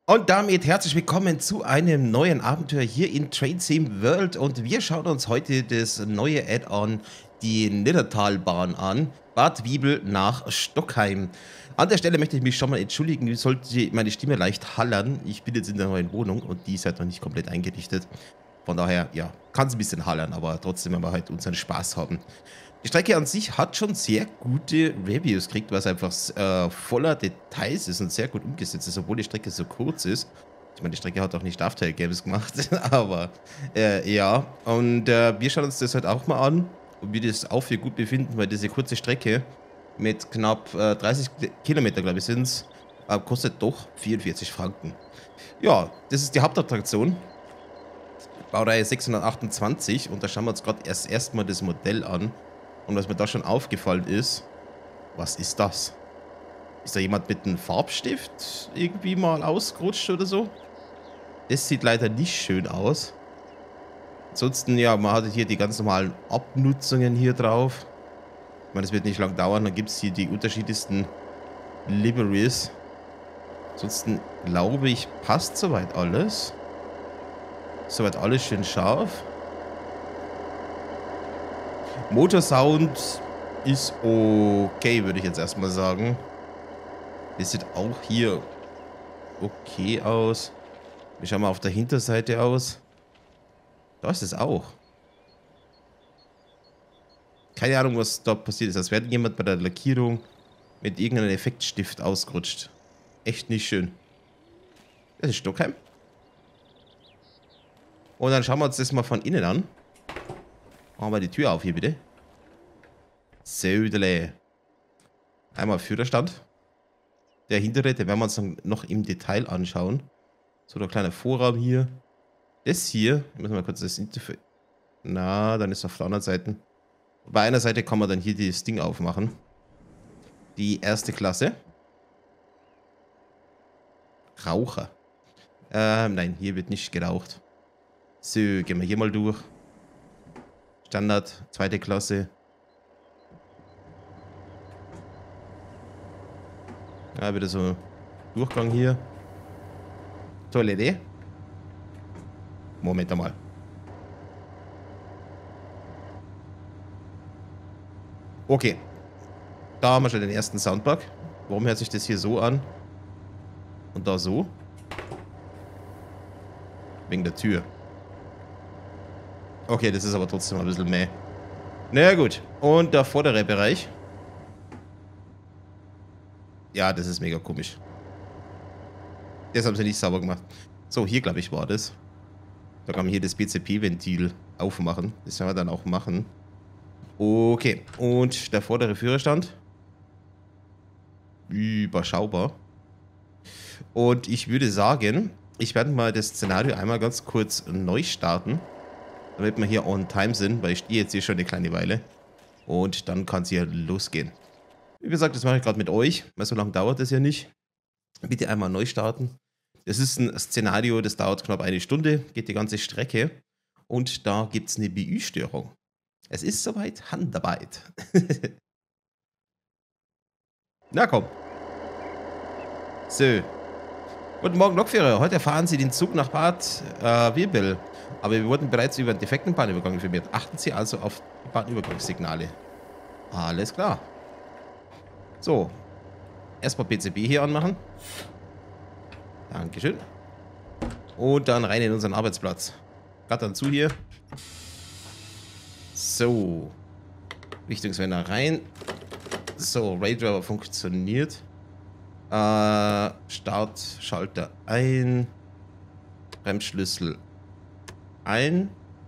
Und damit herzlich willkommen zu einem neuen Abenteuer hier in Train Sim World und wir schauen uns heute das neue Add-on, die Niddertalbahn an, Bad Wiebel nach Stockheim. An der Stelle möchte ich mich schon mal entschuldigen, sollte meine Stimme leicht hallern. Ich bin jetzt in der neuen Wohnung und die ist halt noch nicht komplett eingerichtet. Von daher, ja, kann es ein bisschen hallern, aber trotzdem werden wir halt unseren Spaß haben. Die Strecke an sich hat schon sehr gute Reviews gekriegt, weil es einfach voller Details ist und sehr gut umgesetzt ist, obwohl die Strecke so kurz ist. Ich meine, die Strecke hat auch nicht After Games gemacht, aber ja. Und wir schauen uns das halt auch mal an, ob wir das auch für gut befinden, weil diese kurze Strecke mit knapp 30 Kilometer, glaube ich, sind es, kostet doch 44 Franken. Ja, das ist die Hauptattraktion. Baureihe 628 und da schauen wir uns gerade erstmal das Modell an. Und was mir da schon aufgefallen ist, was ist das? Ist da jemand mit einem Farbstift irgendwie mal ausgerutscht oder so? Das sieht leider nicht schön aus. Ansonsten, ja, man hat hier die ganz normalen Abnutzungen hier drauf. Ich meine, das wird nicht lang dauern, dann gibt es hier die unterschiedlichsten Liveries. Ansonsten glaube ich, passt soweit alles. Soweit alles schön scharf. Motorsound ist okay, würde ich jetzt erstmal sagen. Das sieht auch hier okay aus. Wir schauen mal auf der Hinterseite aus. Da ist es auch. Keine Ahnung, was da passiert ist. Als wäre jemand bei der Lackierung mit irgendeinem Effektstift ausgerutscht. Echt nicht schön. Das ist Stockheim. Und dann schauen wir uns das mal von innen an. Machen wir die Tür auf hier bitte. Södele. Einmal Führerstand. Der hintere, den werden wir uns dann noch im Detail anschauen. So ein kleiner Vorraum hier. Das hier, müssen wir mal kurz das Interface. Na, dann ist es auf der anderen Seite. Bei einer Seite kann man dann hier das Ding aufmachen. Die erste Klasse. Raucher. Nein, hier wird nicht geraucht. So, gehen wir hier mal durch. Standard, zweite Klasse. Ja, wieder so Durchgang hier. Toilette. Moment einmal. Okay. Da haben wir schon den ersten Soundbug. Warum hört sich das hier so an? Und da so? Wegen der Tür. Okay, das ist aber trotzdem ein bisschen mäh. Naja, gut. Und der vordere Bereich. Ja, das ist mega komisch. Das haben sie nicht sauber gemacht. So, hier glaube ich war das. Da kann man hier das BCP-Ventil aufmachen. Das werden wir dann auch machen. Okay, und der vordere Führerstand. Überschaubar. Und ich würde sagen, ich werde mal das Szenario einmal ganz kurz neu starten. Damit wir hier on time sind, weil ich stehe jetzt hier schon eine kleine Weile. Und dann kann es hier losgehen. Wie gesagt, das mache ich gerade mit euch, weil so lange dauert das ja nicht. Bitte einmal neu starten. Das ist ein Szenario, das dauert knapp eine Stunde, geht die ganze Strecke. Und da gibt es eine BÜ-Störung. Es ist soweit Handarbeit. Na komm. So. Guten Morgen, Lokführer. Heute fahren Sie den Zug nach Bad Wirbel. Aber wir wurden bereits über einen defekten Bahnübergang informiert. Achten Sie also auf die Bahnübergangssignale. Alles klar. So. Erstmal PCB hier anmachen. Dankeschön. Und dann rein in unseren Arbeitsplatz. Gattern zu hier. So. Richtungswender rein. So, Raydriver funktioniert. Start, Schalter ein. Bremsschlüssel ein.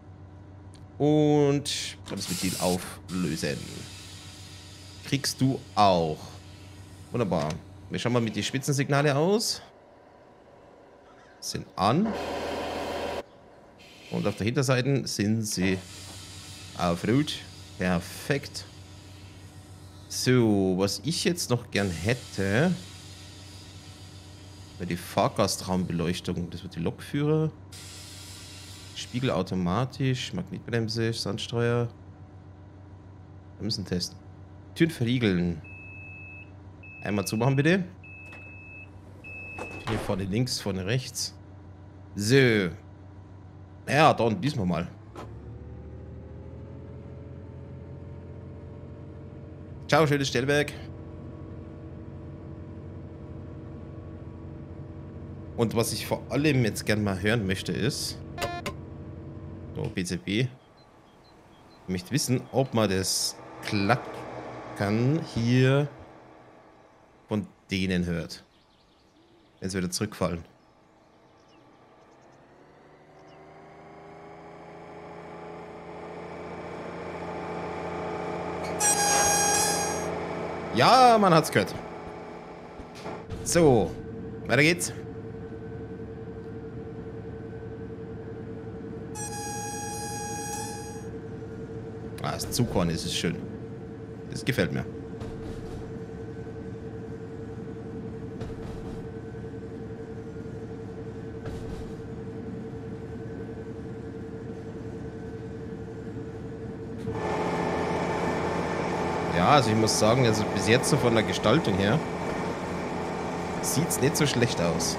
Und Bremsventil auflösen. Kriegst du auch. Wunderbar. Wir schauen mal mit die Spitzensignale aus. Sind an. Und auf der Hinterseite sind sie auf Rot. Perfekt. So, was ich jetzt noch gern hätte, wäre die Fahrgastraumbeleuchtung. Das wird die Lokführer. Spiegel automatisch, Magnetbremse, Sandsteuer. Wir müssen testen. Türen verriegeln. Einmal zumachen bitte. Hier vorne links, vorne rechts. So. Ja, da unten düsen wir mal. Ciao, schönes Stellwerk. Und was ich vor allem jetzt gerne mal hören möchte ist... So, BCB. Ich möchte wissen, ob man das Klackern hier von denen hört. Wenn sie wieder zurückfallen. Ja, man hat's gehört. So, weiter geht's. Ah, das Zughorn ist schön. Das gefällt mir. Ja, also ich muss sagen, also bis jetzt so von der Gestaltung her sieht's nicht so schlecht aus.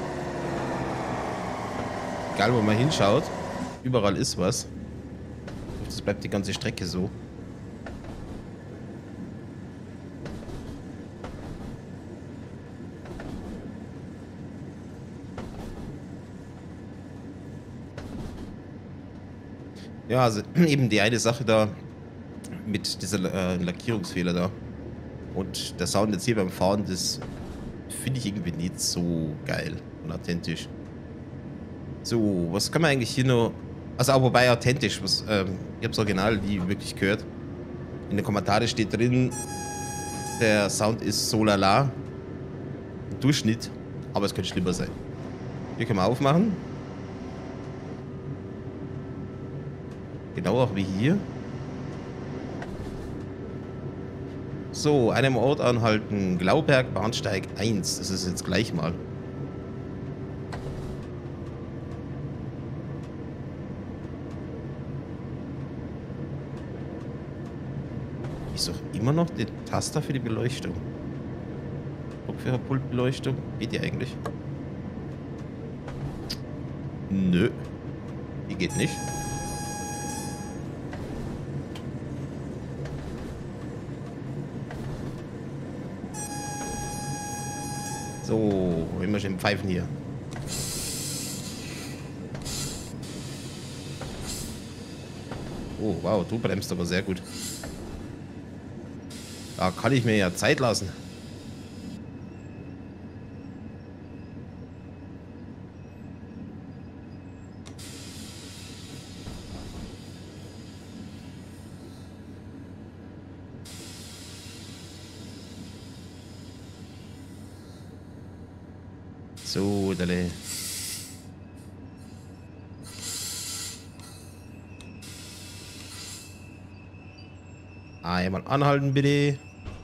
Egal, wo man hinschaut, überall ist was. Das bleibt die ganze Strecke so. Ja, also eben die eine Sache da mit dieser Lackierungsfehler da. Und der Sound jetzt hier beim Fahren, das finde ich irgendwie nicht so geil und authentisch. So, was kann man eigentlich hier noch... Also, auch wobei authentisch, was, ich habe das Original nie wirklich gehört. In den Kommentaren steht drin, der Sound ist so lala. Durchschnitt, aber es könnte schlimmer sein. Hier können wir aufmachen. Genau auch wie hier. So, einem Ort anhalten. Glauberg, Bahnsteig 1. Das ist jetzt gleich mal. Ich suche immer noch den Taster für die Beleuchtung. Kopfhörerpultbeleuchtung. Geht die eigentlich? Nö. Die geht nicht. So, immer schön pfeifen hier. Oh, wow, du bremst aber sehr gut. Da kann ich mir ja Zeit lassen. So, Dalle. Einmal anhalten, bitte.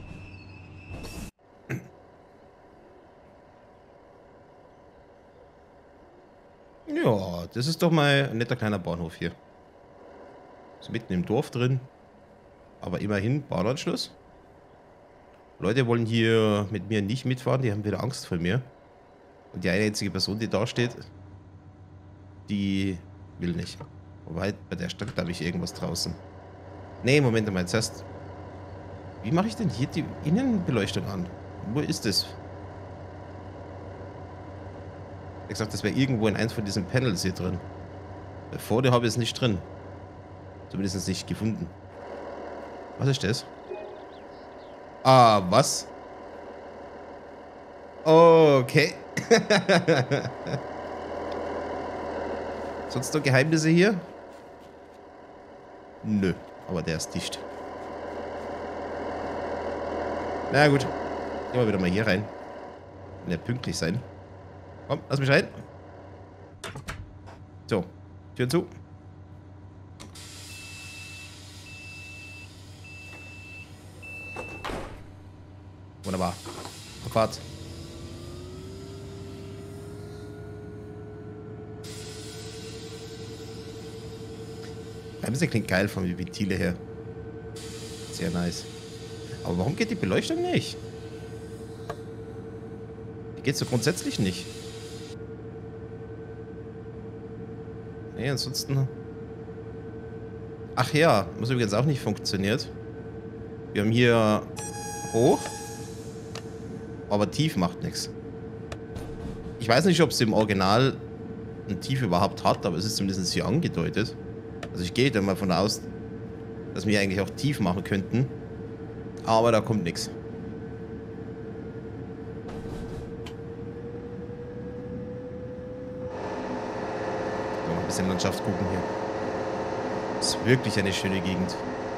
Ja, das ist doch mal ein netter kleiner Bahnhof hier. Ist mitten im Dorf drin. Aber immerhin Bahnanschluss. Leute wollen hier mit mir nicht mitfahren, die haben wieder Angst vor mir. Und die eine einzige Person, die da steht, die will nicht. Wobei, bei der stand, glaube ich, irgendwas draußen. Nee, Moment mal, zuerst. Wie mache ich denn hier die Innenbeleuchtung an? Wo ist das? Ich gesagt, das wäre irgendwo in eins von diesen Panels hier drin. Vorne habe ich es nicht drin. Zumindest nicht gefunden. Was ist das? Ah, was? Okay. Sonst noch Geheimnisse hier? Nö, aber der ist dicht. Na gut. Gehen wir wieder mal hier rein. Kann ja pünktlich sein. Komm, lass mich rein. So, Türen zu. Wunderbar. Fahrt. Bremse klingt geil von den Ventile her. Sehr nice. Aber warum geht die Beleuchtung nicht? Die Geht so grundsätzlich nicht. Nee, ansonsten... Ach ja, was übrigens auch nicht funktioniert. Wir haben hier hoch, aber tief macht nichts. Ich weiß nicht, ob es im Original ein Tief überhaupt hat, aber es ist zumindest hier angedeutet. Also ich gehe da mal von aus, dass wir eigentlich auch tief machen könnten. Aber da kommt nichts. So, ein bisschen Landschaft gucken hier. Ist wirklich eine schöne Gegend.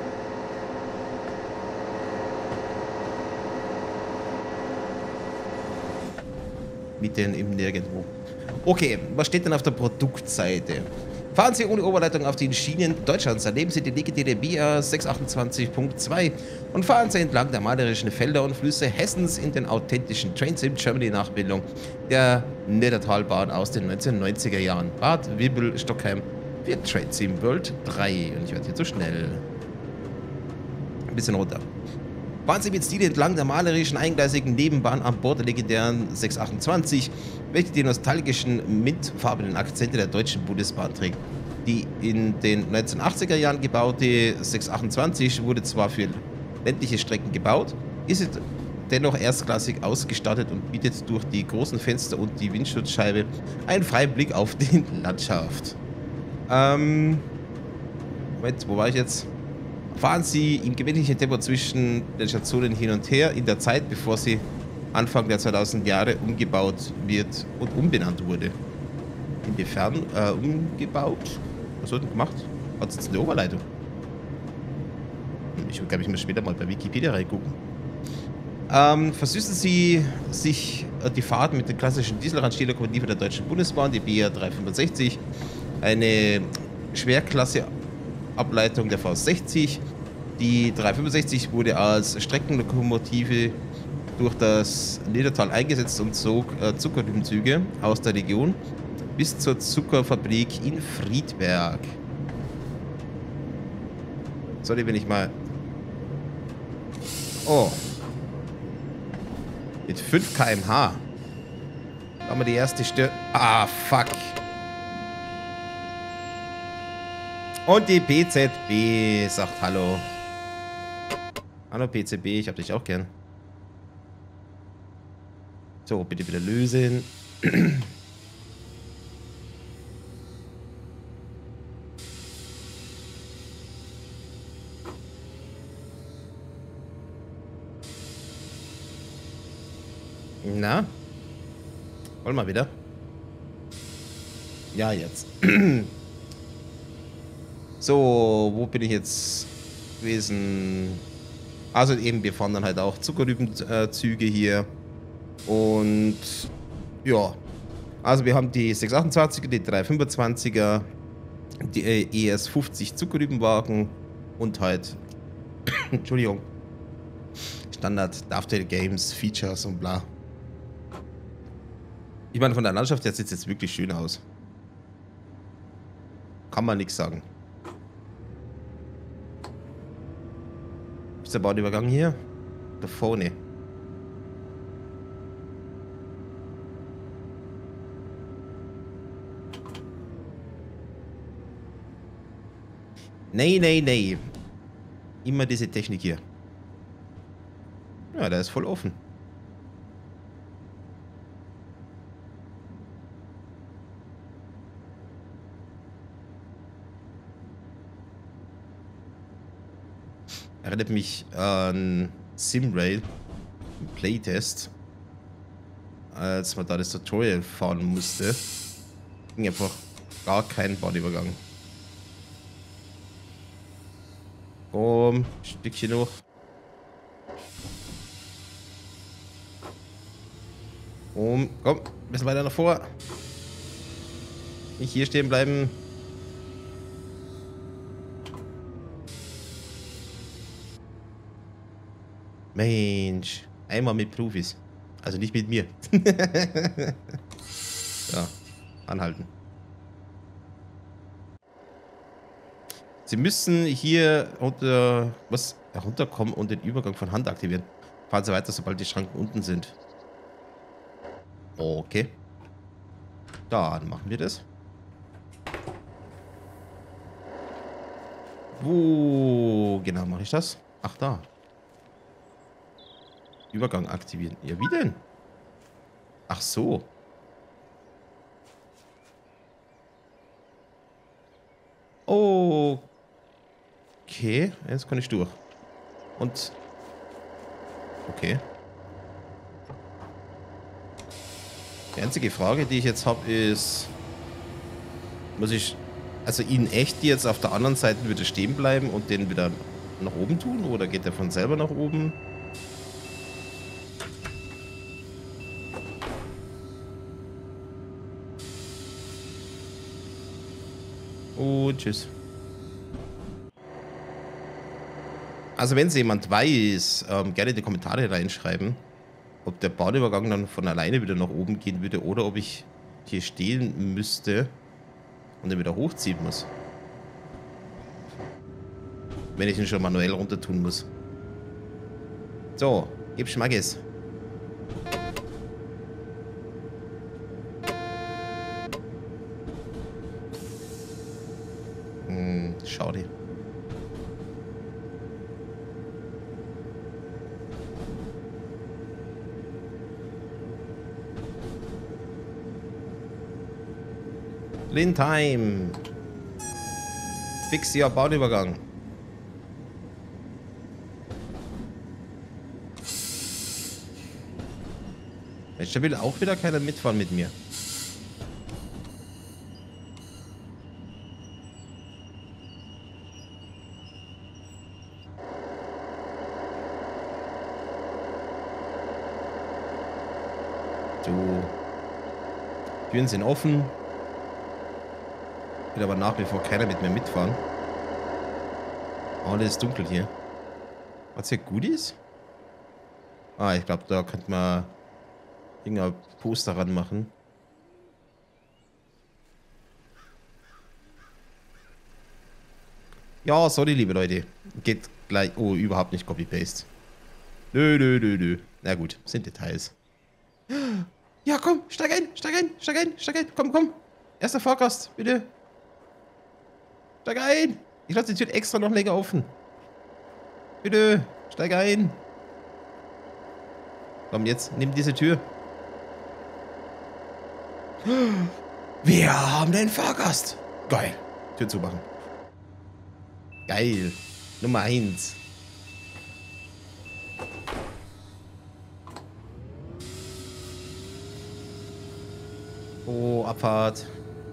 Mitten im Nirgendwo. Okay, was steht denn auf der Produktseite? Fahren Sie ohne Oberleitung auf den Schienen Deutschlands, erleben Sie die legendäre BR 628.2 und fahren Sie entlang der malerischen Felder und Flüsse Hessens in den authentischen Train Sim Germany Nachbildung der Niddertalbahn aus den 1990er Jahren. Bad Wibbel, Stockheim für Train Sim World 3. Und ich werde hier zu schnell. Ein bisschen runter. Fahren Sie mit Stil entlang der malerischen eingleisigen Nebenbahn an Bord der legendären 628, welche die nostalgischen mintfarbenen Akzente der Deutschen Bundesbahn trägt. Die in den 1980er Jahren gebaute 628 wurde zwar für ländliche Strecken gebaut, ist sie dennoch erstklassig ausgestattet und bietet durch die großen Fenster und die Windschutzscheibe einen freien Blick auf die Landschaft. Moment, wo war ich jetzt? Fahren Sie im gewöhnlichen Tempo zwischen den Stationen hin und her in der Zeit, bevor sie Anfang der 2000 Jahre umgebaut wird und umbenannt wurde. Inwiefern umgebaut? Was wird denn gemacht? Hat es jetzt eine Oberleitung? Ich glaube, ich muss später mal bei Wikipedia reingucken. Versüßen Sie sich die Fahrt mit den klassischen Dieselradstehlokomotiven der Deutschen Bundesbahn, die BR 365, eine Schwerklasse-Ableitung der V60. Die 365 wurde als Streckenlokomotive durch das Niddertal eingesetzt und zog Zuckerrübenzüge aus der Region bis zur Zuckerfabrik in Friedberg. Sorry, wenn ich mal... Oh. Mit 5 km/h. Da haben wir die erste Stör... Ah, fuck. Und die PZB sagt Hallo. Hallo PZB, ich hab dich auch gern. So, bitte wieder lösen. Na? Wollen wir wieder? Ja, jetzt. So, wo bin ich jetzt gewesen? Also eben, wir fahren dann halt auch Zuckerrübenzüge hier. Und ja, also wir haben die 628er, die 325er, die ES50 Zuckerrübenwagen und halt, Entschuldigung, Standard Dovetail Games, Features und bla. Ich meine, von der Landschaft her sieht es jetzt wirklich schön aus. Kann man nichts sagen. Ist der Bahnübergang hier? Da vorne. Nee, nee, nee. Immer diese Technik hier. Ja, der ist voll offen. Erinnert mich an Simrail im Playtest, als man da das Tutorial fahren musste. Ging einfach gar kein Bahnübergang. Ein Stückchen noch. Komm, ein bisschen weiter nach vor. Nicht hier stehen bleiben. Mensch, einmal mit Profis. Also nicht mit mir. Ja, anhalten. Sie müssen hier herunterkommen und den Übergang von Hand aktivieren. Fahren Sie weiter, sobald die Schranken unten sind. Okay. Dann machen wir das. Wo genau mache ich das? Ach, da. Übergang aktivieren. Ja, wie denn? Ach so. Okay. Jetzt kann ich durch. Und... Okay. Die einzige Frage, die ich jetzt habe, ist... Muss ich... Also in echt jetzt auf der anderen Seite wieder stehen bleiben und den wieder nach oben tun? Oder geht der von selber nach oben? Und tschüss. Also wenn es jemand weiß, gerne in die Kommentare reinschreiben, ob der Bahnübergang dann von alleine wieder nach oben gehen würde oder ob ich hier stehen müsste und den wieder hochziehen muss. Wenn ich ihn schon manuell runter tun muss. So, gib Schmackes. Schade. Lindheim. Fix hier Bahnübergang. Mensch, da will auch wieder keiner mitfahren mit mir. So. Türen sind offen. Will aber nach wie vor keiner mit mir mitfahren. Alles ist dunkel hier. Was hier gut ist? Ah, ich glaube, da könnte man irgendein Poster ranmachen. Ja, sorry, liebe Leute. Geht gleich. Oh, überhaupt nicht Copy-Paste. Nö, nö, nö, nö. Na gut, sind Details. Ja, komm, steig ein, steig ein, steig ein, steig ein. Komm, komm. Erster Fahrgast, bitte. Steig ein. Ich lasse die Tür extra noch länger offen. Bitte, steig ein. Komm, jetzt, nimm diese Tür. Wir haben den Fahrgast. Geil. Tür zumachen. Geil. Nummer 1. Oh, Abfahrt.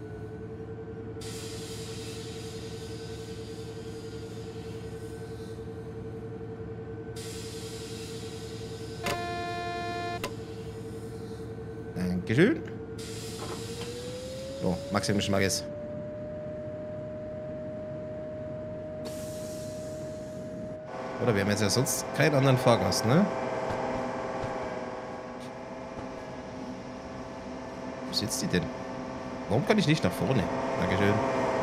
Dankeschön. So, Maximum Schmackes. Oder wir haben jetzt ja sonst keinen anderen Fahrgast, ne? Wo sitzt die denn? Warum kann ich nicht nach vorne? Dankeschön.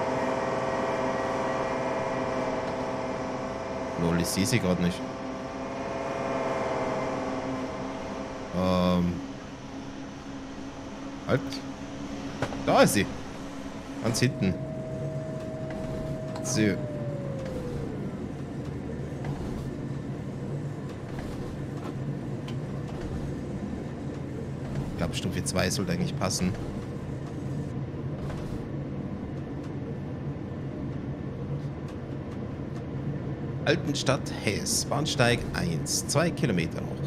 Lol, ich sehe sie gerade nicht. Halt. Da ist sie. Ganz hinten. So. Ich glaube, Stufe 2 sollte eigentlich passen. Altenstadt Hess. Bahnsteig 1. 2 Kilometer hoch.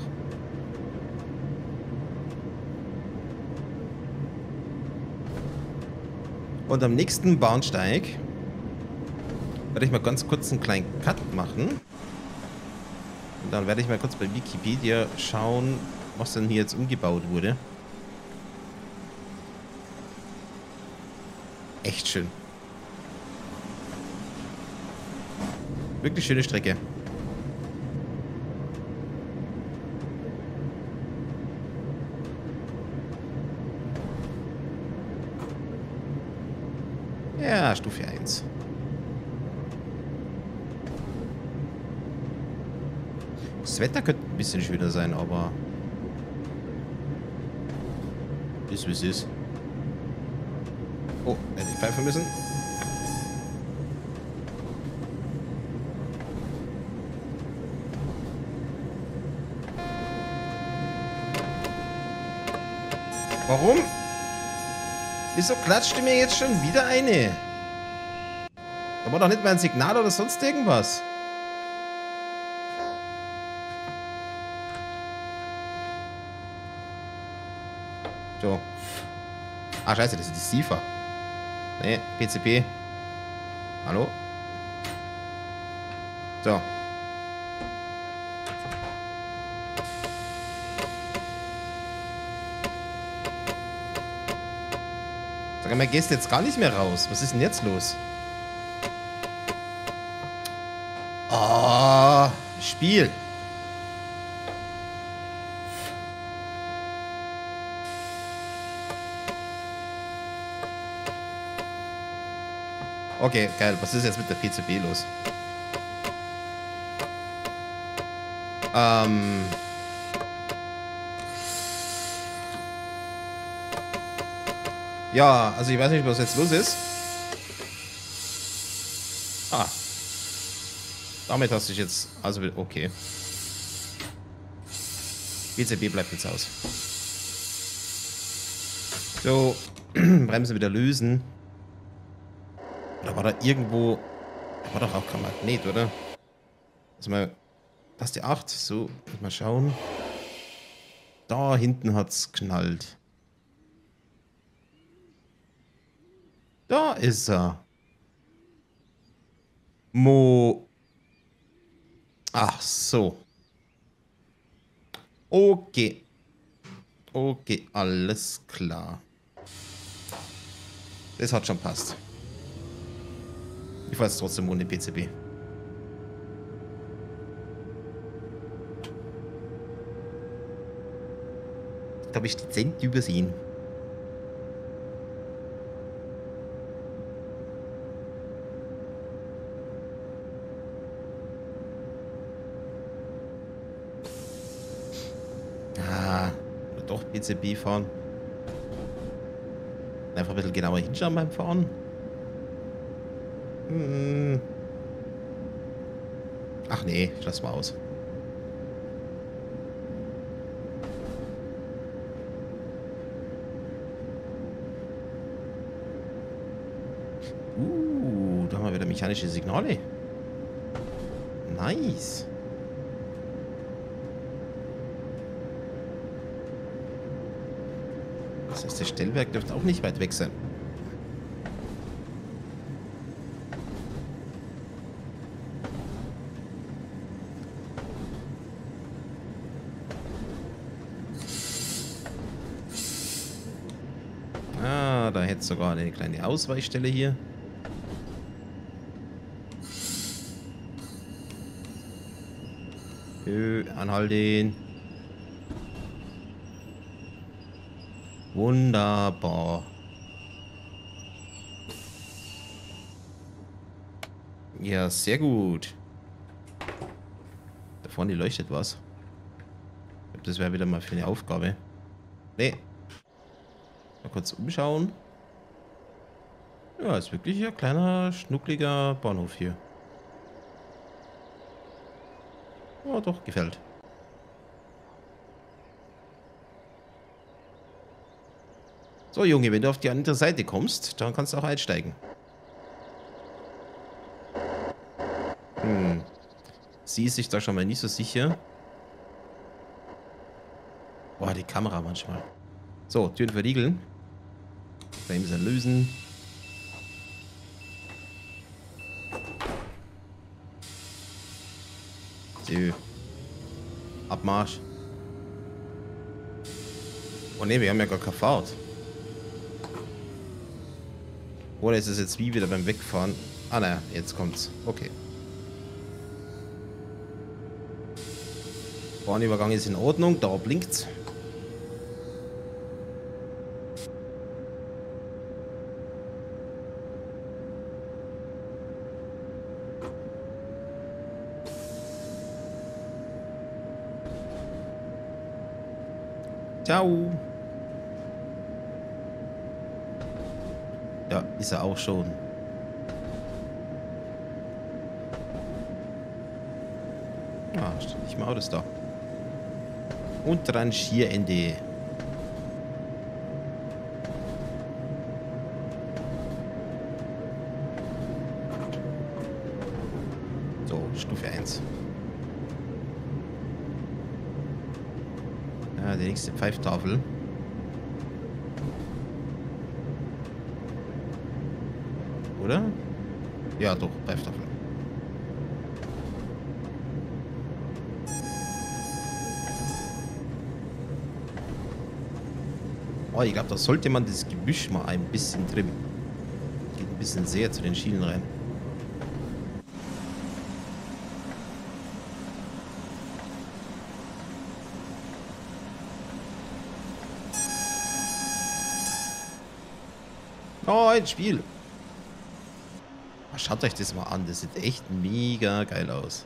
Und am nächsten Bahnsteig werde ich mal ganz kurz einen kleinen Cut machen. Und dann werde ich mal kurz bei Wikipedia schauen, was denn hier jetzt umgebaut wurde. Echt schön. Wirklich schöne Strecke. Ja, Stufe 1. Das Wetter könnte ein bisschen schöner sein, aber... Ist wie es ist. Oh, hätte ich pfeifen müssen. Warum? Wieso klatscht mir jetzt schon wieder eine? Da war doch nicht mal ein Signal oder sonst irgendwas. So. Ah, scheiße, das ist die SIFA. Nee, PCP. Hallo? So. Sag mal, gehst jetzt gar nicht mehr raus. Was ist denn jetzt los? Ah, Spiel. Okay, geil. Was ist jetzt mit der PCB los? Ja, also ich weiß nicht, was jetzt los ist. Ah. Damit hast du dich jetzt... Also, okay. PCB bleibt jetzt aus. So. Bremse wieder lösen. Da war da irgendwo... Da war doch auch kein Magnet, oder? Also mal... Taste 8. So, mal schauen. Da hinten hat's knallt. Da ist er. Ach so. Okay. Okay, alles klar. Das hat schon passt. Ich fahre jetzt trotzdem ohne PCB. Da habe ich dezent übersehen. Oder doch PCB fahren. Einfach ein bisschen genauer hinschauen beim Fahren. Ach nee, ich lass mal aus. Da haben wir wieder mechanische Signale. Nice. Das heißt, das Stellwerk dürfte auch nicht weit weg sein. Ah, da hätte es sogar eine kleine Ausweichstelle hier. Anhalten. Wunderbar. Ja, sehr gut. Da vorne leuchtet was. Ich glaube, das wäre wieder mal für eine Aufgabe. Nee. Mal kurz umschauen. Ja, ist wirklich ein kleiner, schnuckliger Bahnhof hier. Ja, doch, gefällt. So, Junge, wenn du auf die andere Seite kommst, dann kannst du auch einsteigen. Sie ist sich da schon mal nicht so sicher. Boah, die Kamera manchmal. So, Türen verriegeln. Bremse lösen. So. Abmarsch. Oh ne, wir haben ja gar keine Fahrt. Oder ist es jetzt wie wieder beim Wegfahren? Ah naja, jetzt kommt's. Okay. Bahnübergang ist in Ordnung, da blinkt's. Ciao. Ja, ist er auch schon. Ah, steht nicht mehr Autos da. Und Rangierende. So, Stufe 1. Ja, die nächste Pfeiftafel. Oder? Ja, doch, Pfeiftafel. Oh, ich glaube, da sollte man das Gebüsch mal ein bisschen trimmen. Geht ein bisschen sehr zu den Schienen rein. Oh, ein Spiel. Schaut euch das mal an. Das sieht echt mega geil aus.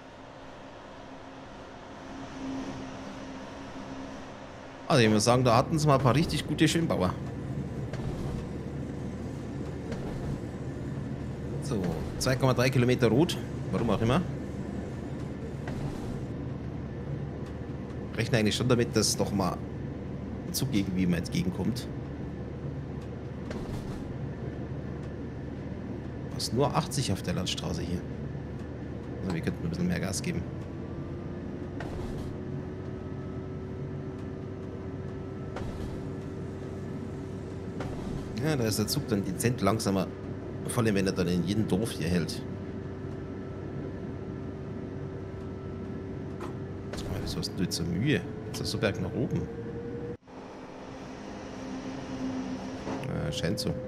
Also ich muss sagen, da hatten sie mal ein paar richtig gute Schönbauer. So, 2,3 Kilometer rot. Warum auch immer. Rechne eigentlich schon damit, dass doch mal ein Zug irgendwie mal entgegenkommt. Was, nur 80 auf der Landstraße hier. Also wir könnten ein bisschen mehr Gas geben. Ja, da ist der Zug dann dezent langsamer. Vor allem, wenn er dann in jedem Dorf hier hält. Wieso hast du jetzt so Mühe? Jetzt ist so Berg nach oben. Scheint so.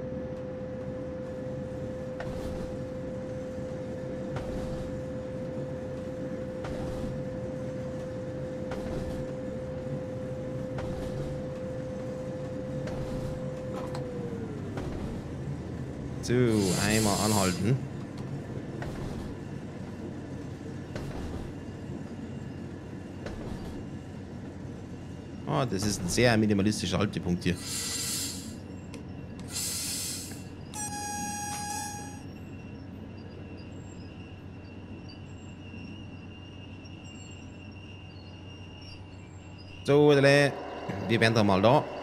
So, einmal anhalten. Ah, das ist ein sehr minimalistischer Haltepunkt hier. So, wir werden da mal da.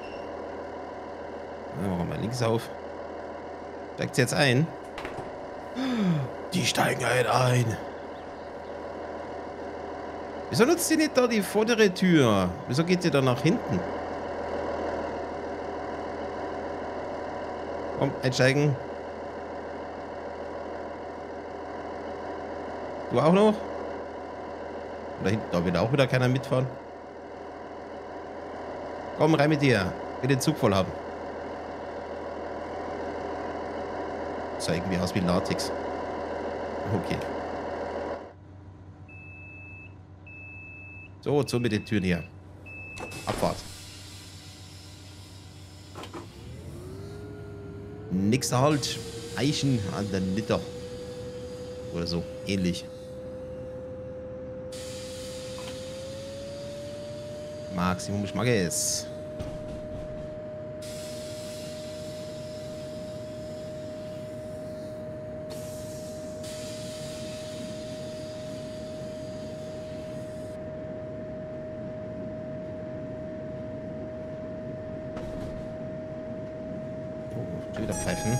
Dann machen wir links auf. Steigt sie jetzt ein? Die steigen halt ein. Wieso nutzt ihr nicht da die vordere Tür? Wieso geht ihr da nach hinten? Komm, einsteigen. Du auch noch? Da hinten, da will auch wieder keiner mitfahren. Komm, rein mit dir. Will den Zug voll haben. Sah irgendwie aus wie Latex. Okay. So, zu mit den Türen hier. Abfahrt. Nächster Halt. Eichen an der Nitter. Oder so. Ähnlich. Maximum Schmackes. Wieder pfeifen.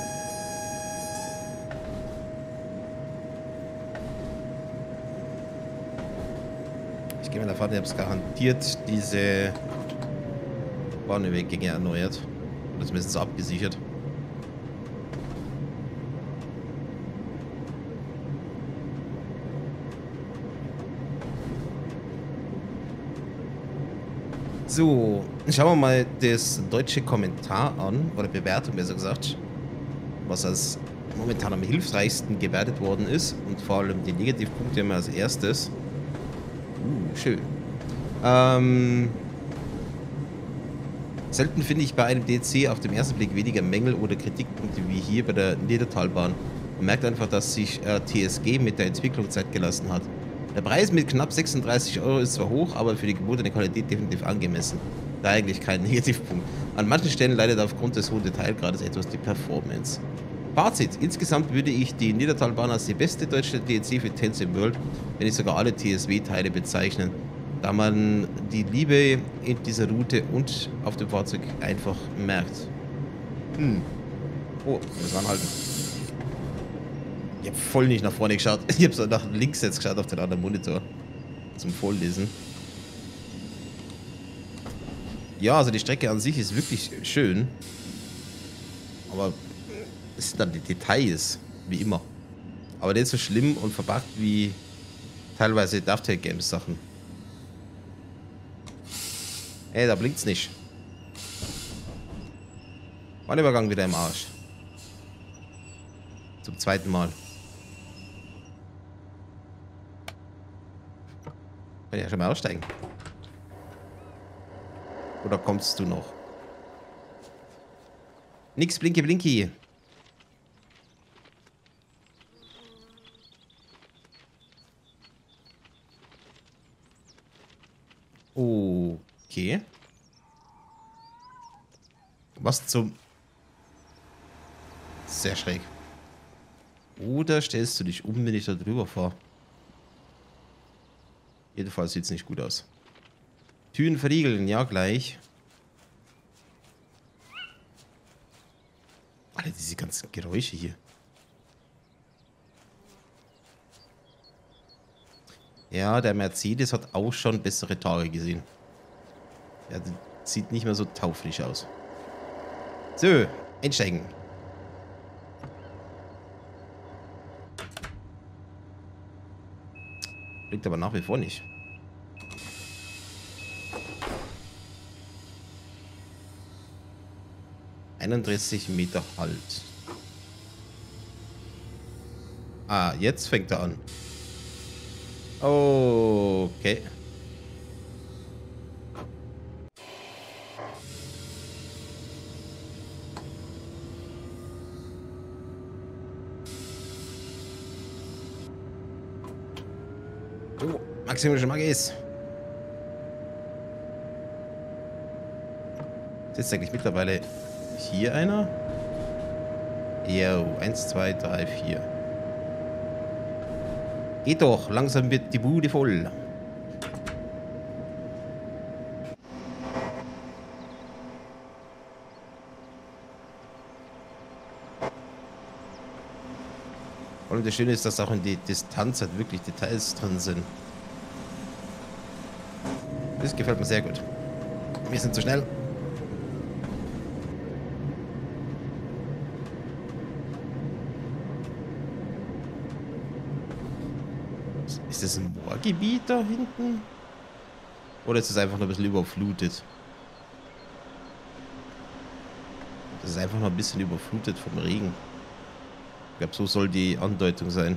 Ich gehe mal davon, ich habe es garantiert diese Bahnübergänge erneuert. Oder zumindest abgesichert. So, schauen wir mal das deutsche Kommentar an, oder Bewertung besser gesagt, was als momentan am hilfreichsten gewertet worden ist und vor allem die Negativpunkte immer als erstes. Schön. Selten finde ich bei einem DC auf den ersten Blick weniger Mängel oder Kritikpunkte wie hier bei der Niddertalbahn. Man merkt einfach, dass sich TSG mit der Entwicklung Zeit gelassen hat. Der Preis mit knapp 36 € ist zwar hoch, aber für die gebotene Qualität definitiv angemessen. Da eigentlich kein Negativpunkt. An manchen Stellen leidet aufgrund des hohen Detailgrades etwas die Performance. Fazit. Insgesamt würde ich die Niddertalbahn als die beste deutsche DLC für Train Sim World, wenn nicht sogar alle TSW-Teile bezeichnen, da man die Liebe in dieser Route und auf dem Fahrzeug einfach merkt. Oh, wir müssen anhalten. Ich habe voll nicht nach vorne geschaut. Ich habe so nach links jetzt geschaut auf den anderen Monitor. Zum Vorlesen. Ja, also die Strecke an sich ist wirklich schön. Aber es sind dann die Details, wie immer. Aber nicht so schlimm und verpackt wie teilweise Dovetail Games Sachen. Ey, da blinkt's nicht. Bahnübergang wieder im Arsch. Zum zweiten Mal. Kann ich ja schon mal aussteigen. Oder kommst du noch? Nix, Blinky, Blinky. Okay. Was zum... Sehr schräg. Oder stellst du dich um, wenn ich da drüber fahre? Jedenfalls sieht es nicht gut aus. Türen verriegeln, ja gleich. Alter, diese ganzen Geräusche hier. Ja, der Mercedes hat auch schon bessere Tage gesehen. Ja, der sieht nicht mehr so taufrisch aus. So, einsteigen. Blinkt aber nach wie vor nicht. Meter Halt. Ah, jetzt fängt er an. Okay. So, maximal Magis. Sitzt eigentlich mittlerweile hier einer? Jo, 1, 2, 3, 4. Geht doch, langsam wird die Bude voll. Und das Schöne ist, dass auch in die Distanz halt wirklich Details drin sind. Das gefällt mir sehr gut. Wir sind zu schnell. Ist das ein Moorgebiet da hinten? Oder ist es einfach nur ein bisschen überflutet? Das ist einfach nur ein bisschen überflutet vom Regen. Ich glaube, so soll die Andeutung sein.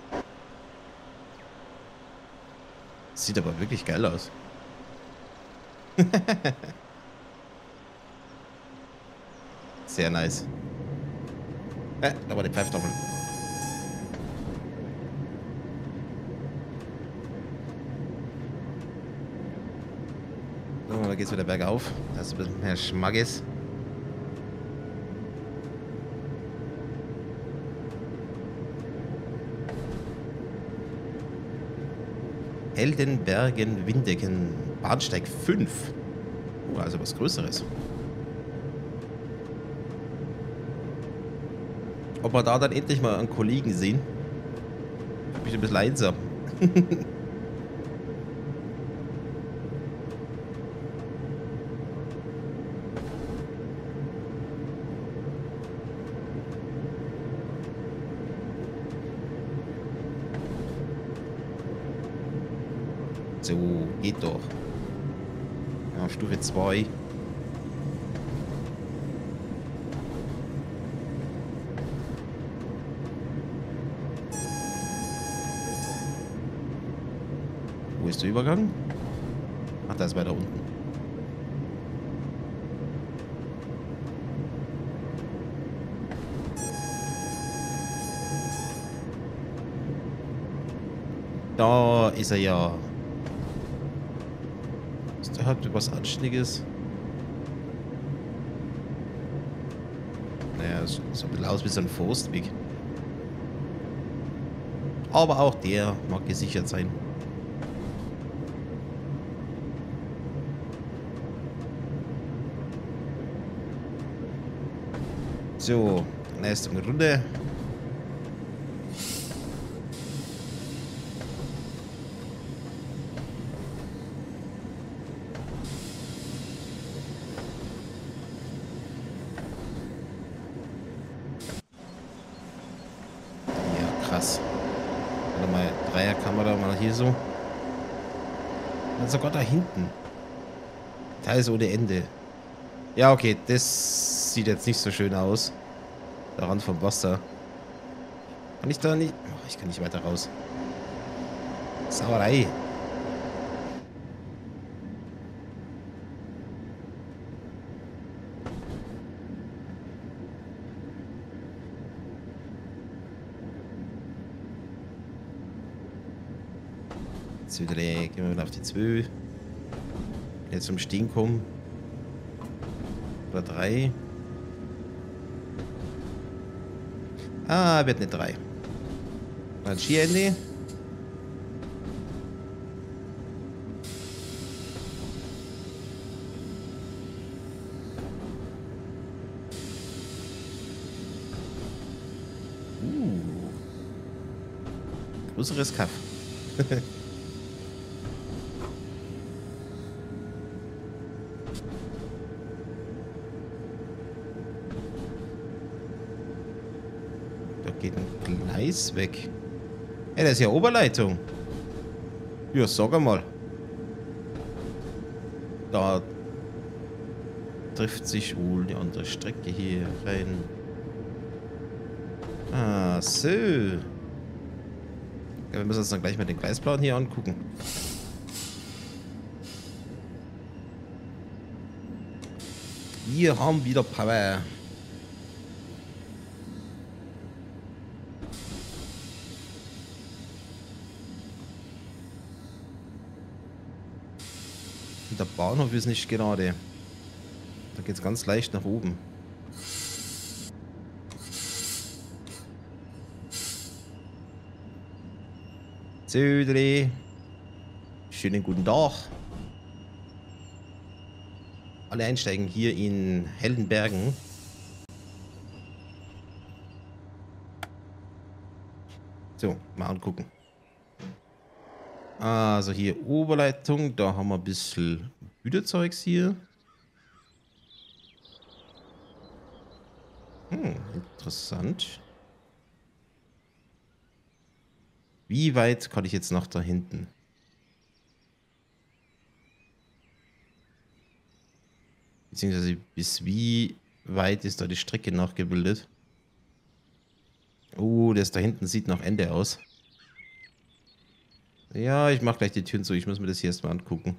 Sieht aber wirklich geil aus. Sehr nice. Da war die Pfeiftoffel. So, da geht's wieder bergauf. Da ist ein bisschen mehr Schmackes. Heldenbergen-Windecken, Bahnsteig 5. Oh, also was Größeres. Ob wir da dann endlich mal einen Kollegen sehen? Ich bin ein bisschen einsam. So, geht doch. Ja, Stufe 2. Wo ist der Übergang? Ach, da ist weiter unten. Da ist er ja. Der hat was Anständiges. Ja, so ein bisschen aus wie so ein Forstweg. Aber auch der mag gesichert sein. So, Leistung Runde. Ja, krass. Warte mal, Dreierkamera mal hier so. Und sogar da hinten. Teils ohne Ende. Ja, okay, das sieht jetzt nicht so schön aus. Der Rand vom Wasser. Kann ich da nicht... Oh, ich kann nicht weiter raus. Sauerei. Jetzt wieder, gehen wir mal auf die 2. Jetzt zum Stehen kommen. Oder 3. Ah, wird eine 3. Dann Skiende. Größeres Kaff. Da geht ein Gleis weg. Ey, das ist ja Oberleitung. Ja, sag einmal. Da trifft sich wohl die andere Strecke hier rein. Ah, so. Ja, wir müssen uns dann gleich mal den Gleisplan hier angucken. Wir haben wieder Power. Und der Bahnhof ist nicht gerade. Da geht es ganz leicht nach oben. Södeli. Schönen guten Tag. Alle einsteigen hier in Heldenbergen. So, mal angucken. Also hier Oberleitung, da haben wir ein bisschen Güterzeugs hier. Interessant. Wie weit kann ich jetzt noch da hinten? Beziehungsweise bis wie weit ist da die Strecke nachgebildet? Oh, das da hinten sieht nach Ende aus. Ja, ich mach gleich die Türen zu. Ich muss mir das hier erstmal angucken.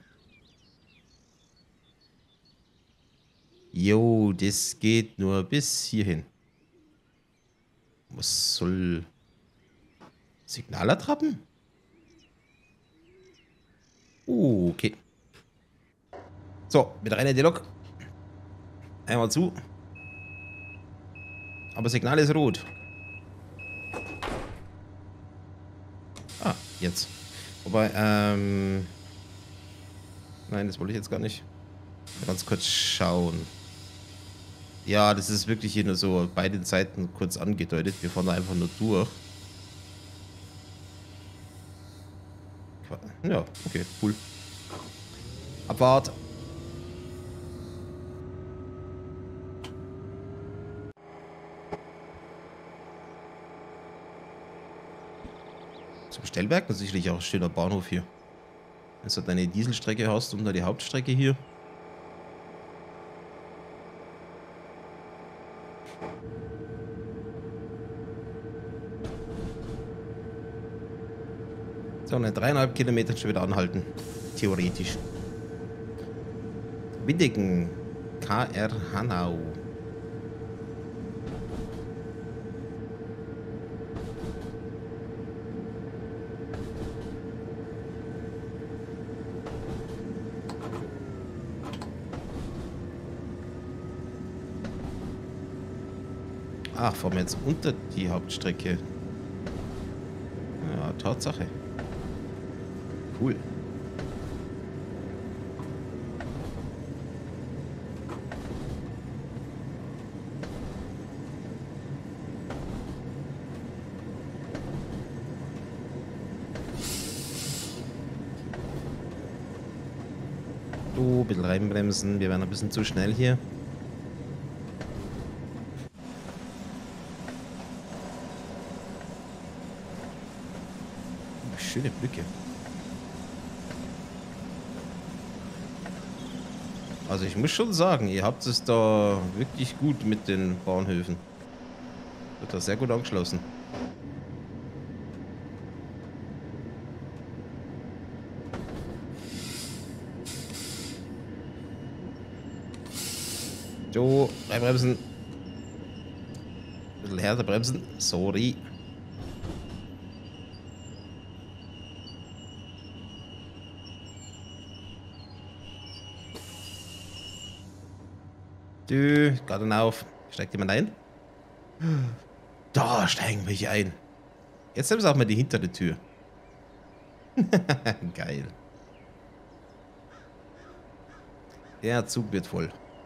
Jo, das geht nur bis hierhin. Was soll... Signalattrappen? Okay. So, mit rein in die Lok. Einmal zu. Aber Signal ist rot. Ah, jetzt. Wobei, nein, das wollte ich jetzt gar nicht. Ganz kurz schauen. Ja, das ist wirklich hier nur so beide Seiten kurz angedeutet. Wir fahren da einfach nur durch. Ja, okay, cool. Abfahrt. Zum Stellwerk, das ist sicherlich auch ein schöner Bahnhof hier. Wenn du deine Dieselstrecke hast und da die Hauptstrecke hier. So, eine 3,5 Kilometer schon wieder anhalten. Theoretisch. Windigen. KR Hanau. Ach, fahren wir jetzt unter die Hauptstrecke. Ja, Tatsache. Cool. Du, ein bisschen reinbremsen. Wir werden ein bisschen zu schnell hier. Schöne Brücke. Also ich muss schon sagen, ihr habt es da wirklich gut mit den Bahnhöfen. Wird da sehr gut angeschlossen. So, reinbremsen. Ein bisschen härter bremsen. Sorry. Du, Garten auf. Steigt jemand ein? Da steigen welche ein. Jetzt haben sie auch mal die hintere Tür. Geil. Der Zug wird voll.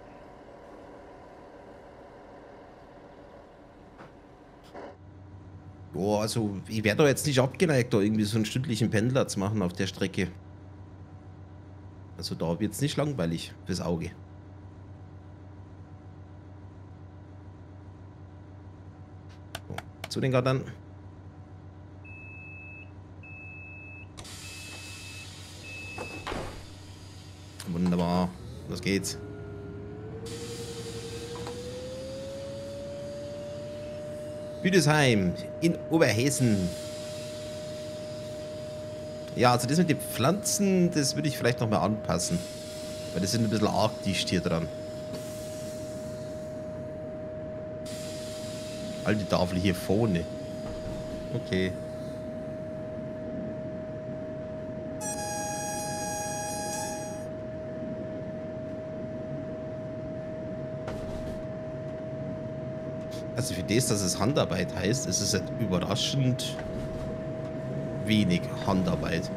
Boah, also ich wäre da jetzt nicht abgeneigt, da irgendwie so einen stündlichen Pendler zu machen auf der Strecke. Also da wird es nicht langweilig fürs Auge. So, zu den Garten. Wunderbar. Los geht's. Büdesheim in Oberhessen. Ja, also das mit den Pflanzen, das würde ich vielleicht nochmal anpassen. Weil das sind ein bisschen arg dicht hier dran. Alte Tafel hier vorne. Okay. Also für das, dass es Handarbeit heißt, ist es halt überraschend wenig Handarbeit.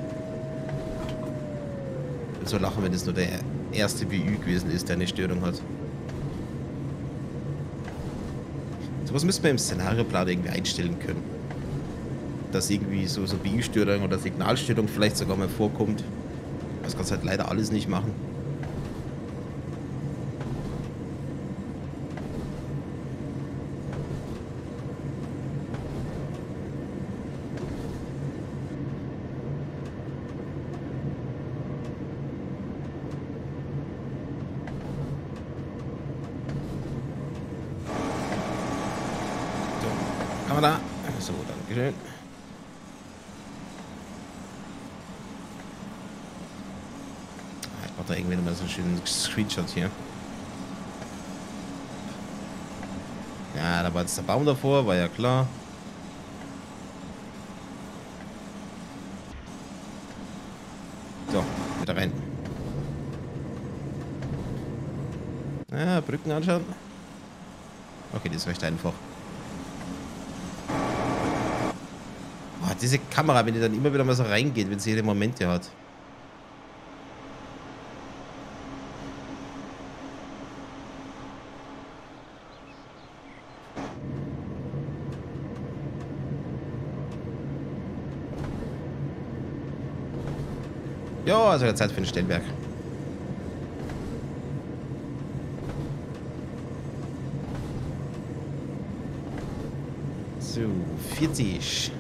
Und so lachen, wenn das nur der erste BÜ gewesen ist, der eine Störung hat. Sowas müsste man im Szenarioplan irgendwie einstellen können. Dass irgendwie so BÜ-Störung oder Signalstörung vielleicht sogar mal vorkommt. Das kannst du halt leider alles nicht machen. Kamera. So, danke schön. Ich mache da irgendwie nochmal so einen schönen Screenshot hier. Ja, da war jetzt der Baum davor, war ja klar. So, wieder rein. Ja, Brücken anschauen. Okay, das ist recht einfach. Oh, diese Kamera, wenn die dann immer wieder mal so reingeht, wenn sie ihre Momente hat. Ja, also Zeit für den Stellwerk. So, 40.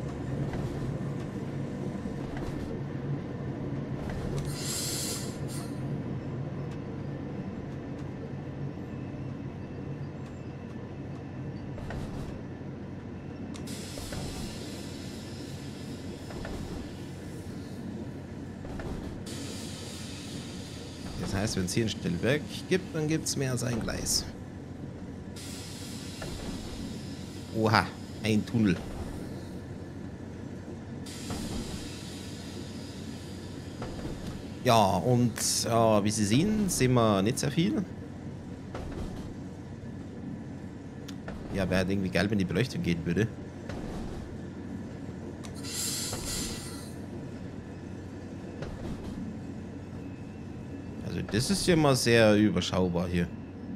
Das heißt, wenn es hier ein Stellwerk gibt, dann gibt es mehr als ein Gleis. Oha, ein Tunnel. Ja, und wie Sie sehen wir nicht sehr viel. Ja, wäre halt irgendwie geil, wenn die Beleuchtung gehen würde. Also das ist ja mal sehr überschaubar hier.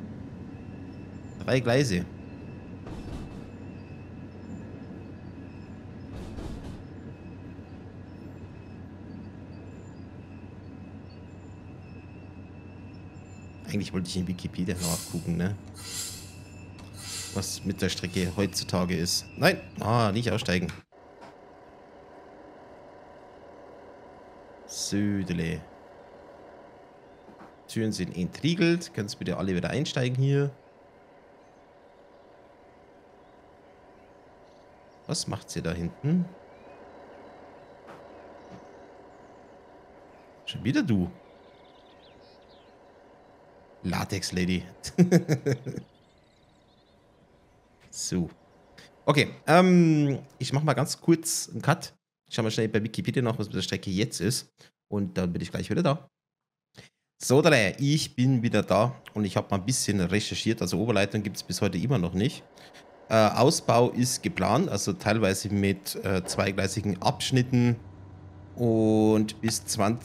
3 Gleise. Eigentlich wollte ich in Wikipedia nachgucken, ne? Was mit der Strecke heutzutage ist. Nein! Ah, nicht aussteigen. Södele. Türen sind entriegelt. Könnt ihr bitte alle wieder einsteigen hier? Was macht sie da hinten? Schon wieder du. Latex Lady. So. Okay, ich mache mal ganz kurz einen Cut. Ich schaue mal schnell bei Wikipedia nach, was mit der Strecke jetzt ist. Und dann bin ich gleich wieder da. So, ich bin wieder da und ich habe mal ein bisschen recherchiert. Also Oberleitung gibt es bis heute immer noch nicht. Ausbau ist geplant, also teilweise mit zweigleisigen Abschnitten. Und bis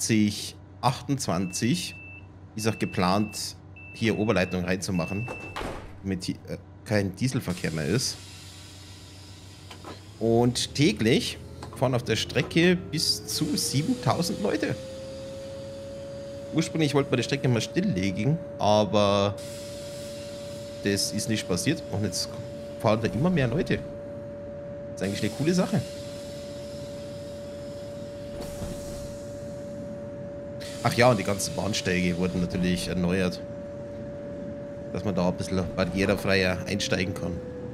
2028 ist auch geplant, hier Oberleitung reinzumachen, damit hier kein Dieselverkehr mehr ist. Und täglich fahren auf der Strecke bis zu 7000 Leute. Ursprünglich wollten wir die Strecke mal stilllegen, aber das ist nicht passiert. Und jetzt fahren da immer mehr Leute. Das ist eigentlich eine coole Sache. Ach ja, und die ganzen Bahnsteige wurden natürlich erneuert. Dass man da ein bisschen barrierefreier einsteigen kann.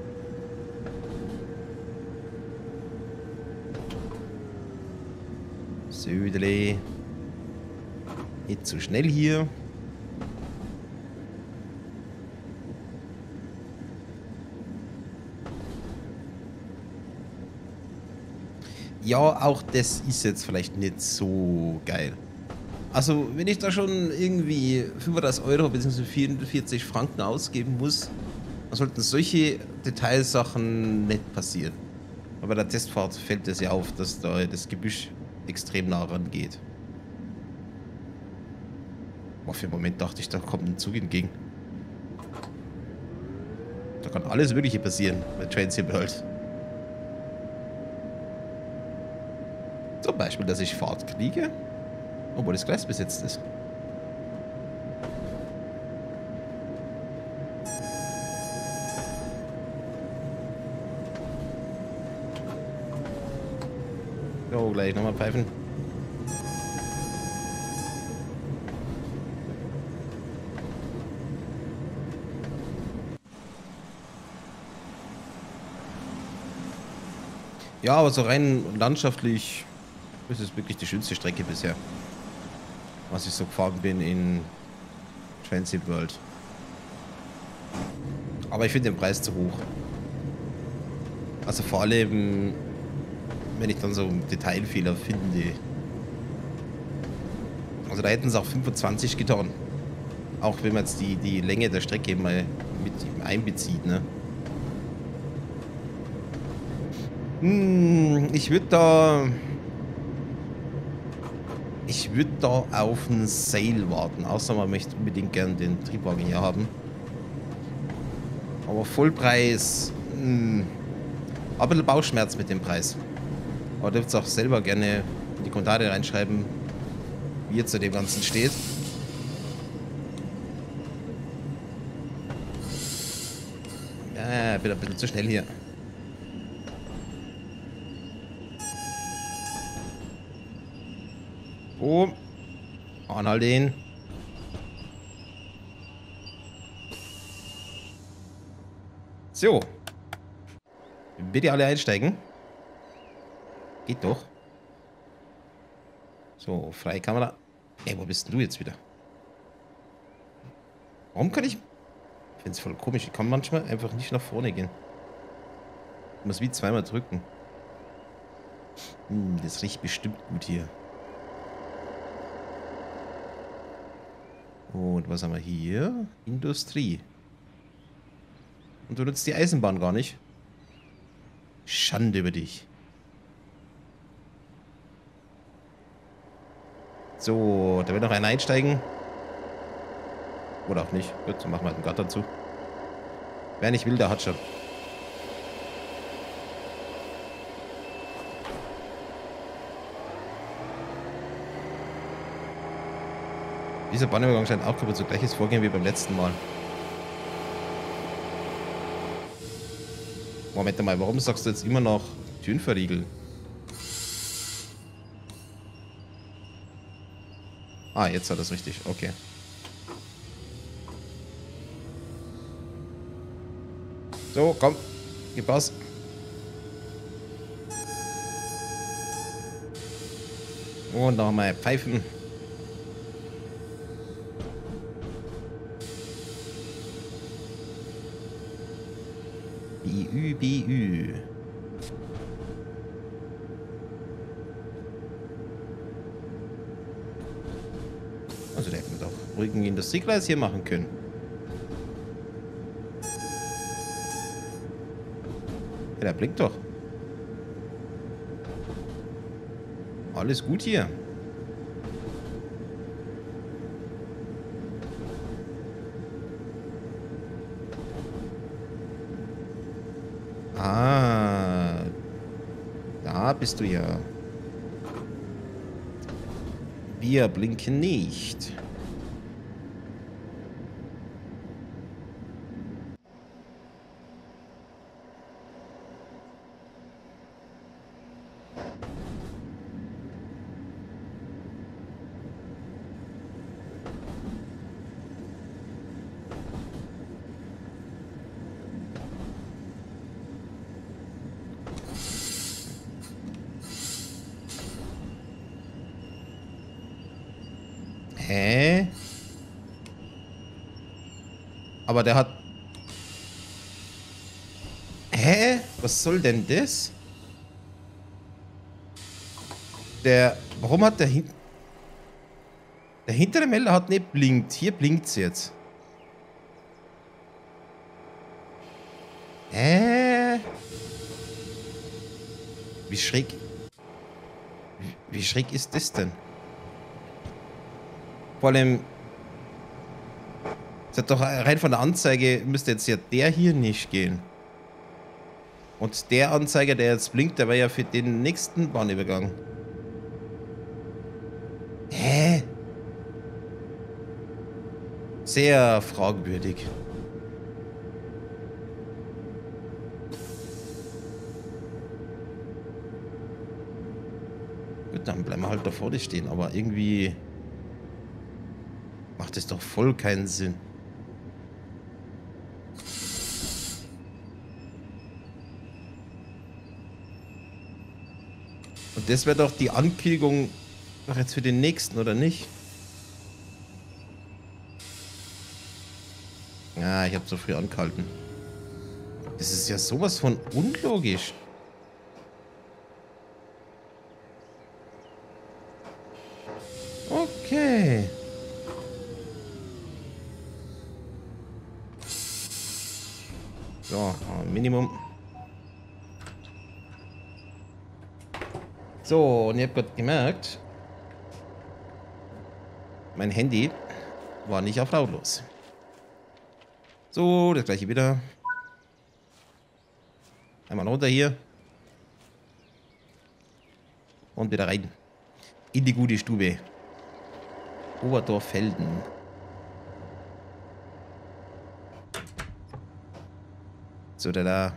Södele. Nicht zu schnell hier. Ja, auch das ist jetzt vielleicht nicht so geil. Also, wenn ich da schon irgendwie 35 Euro bzw. 44 Franken ausgeben muss, dann sollten solche Detailsachen nicht passieren. Aber bei der Testfahrt fällt es ja auf, dass da das Gebüsch extrem nah rangeht. Boah, für einen Moment dachte ich, da kommt ein Zug entgegen. Da kann alles Mögliche passieren bei Trainsim World. Zum Beispiel, dass ich Fahrt kriege, obwohl das Gleis besetzt ist. So, gleich nochmal pfeifen. Ja, aber so rein landschaftlich ist es wirklich die schönste Strecke bisher, was ich so gefahren bin in Transit World. Aber ich finde den Preis zu hoch. Also vor allem, wenn ich dann so Detailfehler finde. Also da hätten sie auch 25 getan. Auch wenn man jetzt die Länge der Strecke mal mit einbezieht, ne? Ich würde da... Ich würde da auf einen Sale warten. Außer man möchte unbedingt gern den Triebwagen hier haben. Aber Vollpreis... Hab ein bisschen Bauchschmerz mit dem Preis. Aber dürft ihr auch selber gerne in die Kommentare reinschreiben, wie ihr zu dem Ganzen steht. Bin ein bisschen zu schnell hier. Oh. Anhalten. So. Bitte alle einsteigen. Geht doch. So, freie Kamera. Ey, wo bist denn du jetzt wieder? Warum kann ich... Ich finde es voll komisch. Ich kann manchmal einfach nicht nach vorne gehen. Ich muss wie zweimal drücken. Das riecht bestimmt gut hier. Und was haben wir hier? Industrie. Und du nutzt die Eisenbahn gar nicht. Schande über dich. So, da will noch einer einsteigen. Oder auch nicht. Gut, dann machen wir halt einen Gatter zu. Wer nicht will, der hat schon. Dieser Bahnübergang scheint auch kaputt, so gleiches Vorgehen wie beim letzten Mal. Moment mal, warum sagst du jetzt immer noch Türen verriegeln? Ah, jetzt hat er es richtig. Okay. So, komm. Gib Gas. Und nochmal pfeifen. BÜ. Also da hätten wir doch ruhig ein Industriegleis hier machen können. Ja, der blinkt doch. Alles gut hier. Ah, da bist du ja. Wir blinken nicht. Hä? Aber der hat... Hä? Was soll denn das? Warum hat der hintere Melder hat nicht blinkt. Hier blinkt's jetzt. Hä? Wie schräg... Wie schräg ist das denn? Vor allem... Das hat doch rein von der Anzeige müsste jetzt ja der hier nicht gehen. Und der Anzeiger, der jetzt blinkt, der war ja für den nächsten Bahnübergang. Hä? Sehr fragwürdig. Gut, dann bleiben wir halt da vorne stehen, aber irgendwie macht es doch voll keinen Sinn. Und das wäre doch die Ankündigung doch jetzt für den nächsten, oder nicht? Ja, ich habe so früh angehalten. Das ist ja sowas von unlogisch. Okay. So, Minimum. So, und ihr habt gerade gemerkt, mein Handy war nicht auf lautlos. So, das gleiche wieder. Einmal runter hier. Und wieder rein. In die gute Stube. Oberdorf-Felden. So, da.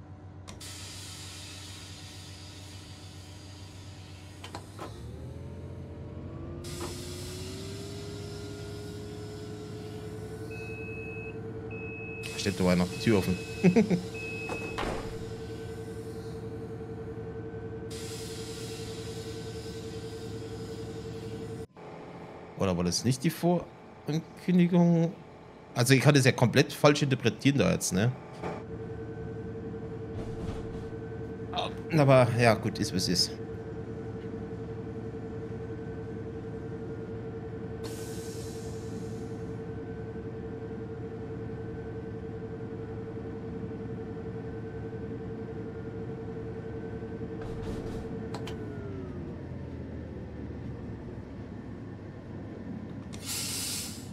Steht da noch die Tür offen. Oder war das nicht die Vorankündigung? Also ich kann das ja komplett falsch interpretieren da jetzt, ne? Aber ja, gut, ist wie es ist.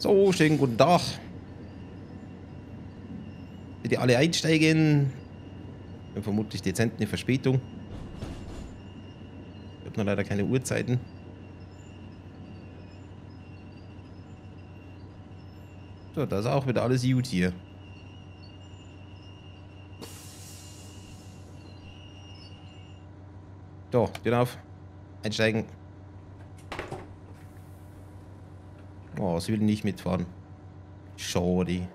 So, schönen guten Tag. Bitte alle einsteigen. Wir haben vermutlich dezent eine Verspätung. Ich habe noch leider keine Uhrzeiten. So, da ist auch wieder alles gut hier. So, Tür auf. Einsteigen. Oh, sie will nicht mitfahren. Schade.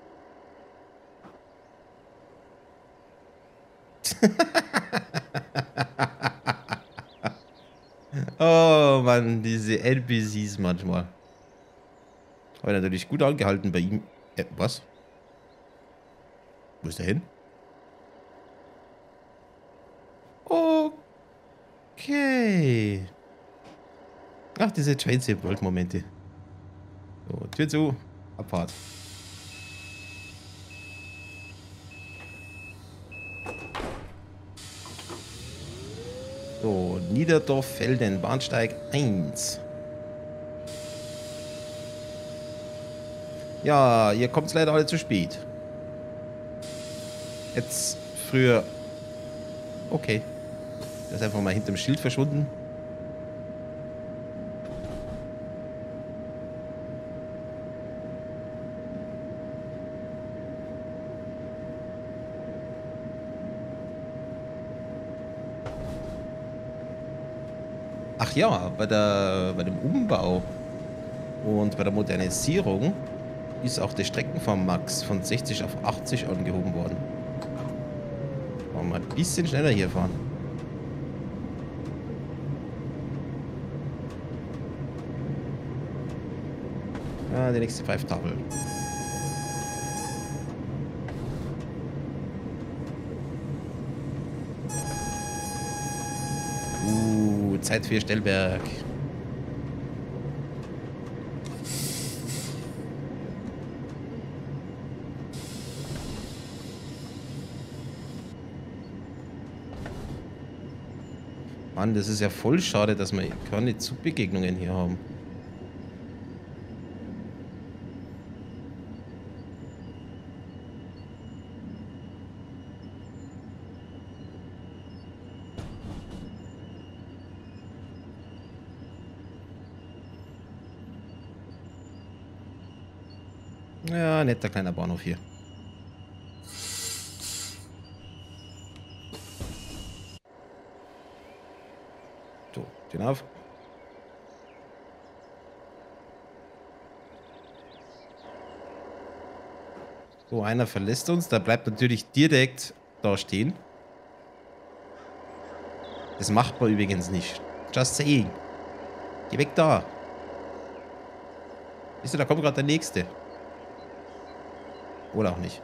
Oh Mann, diese NPCs manchmal. Aber natürlich gut angehalten bei ihm. Was? Wo ist der hin? Okay. Ach, diese Train World Momente. So, Tür zu. Abfahrt. So, Niederdorf-Felden, Bahnsteig 1. Ja, ihr kommt leider alle zu spät. Jetzt früher. Okay. Der ist einfach mal hinterm Schild verschwunden. Ach ja, bei dem Umbau und bei der Modernisierung ist auch der Streckenfahrmax von 60 auf 80 angehoben worden. Wollen wir mal ein bisschen schneller hier fahren. Ja, die nächste Pfeiftafel. Zeit für Stellberg. Mann, das ist ja voll schade, dass wir keine Zugbegegnungen hier haben. Ja, netter kleiner Bahnhof hier. So, den auf. So, einer verlässt uns. Der bleibt natürlich direkt da stehen. Das macht man übrigens nicht. Just saying. Geh weg da. Siehst du, da kommt gerade der Nächste. Oder auch nicht.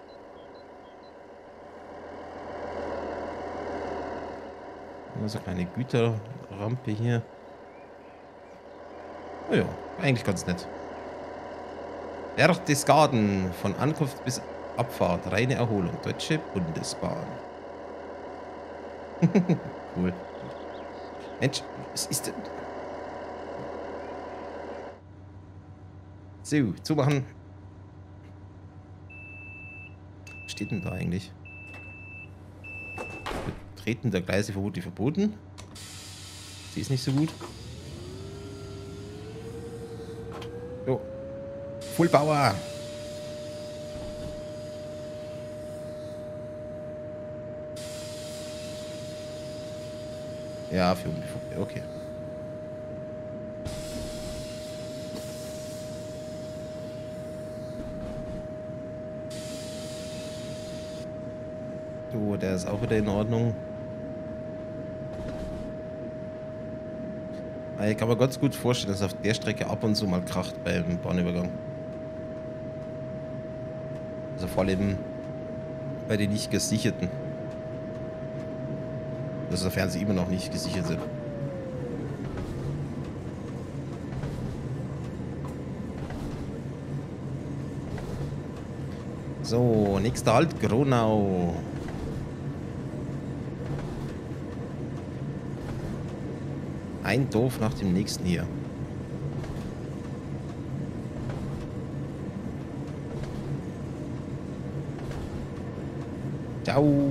So eine kleine Güterrampe hier. Oh ja, eigentlich ganz nett. Berchtesgaden, von Ankunft bis Abfahrt, reine Erholung, Deutsche Bundesbahn. Cool. Mensch, was ist denn? So, zumachen. Was steht denn da eigentlich? Betreten der Gleise vermutlich verboten. Sie ist nicht so gut. So. Full Power. Ja, für okay. So, der ist auch wieder in Ordnung. Ich kann mir ganz gut vorstellen, dass auf der Strecke ab und zu mal kracht beim Bahnübergang. Also vor allem bei den nicht gesicherten. Also sofern sie immer noch nicht gesichert sind. So, nächster Halt, Gronau. Ein Dorf nach dem nächsten hier. Ciao.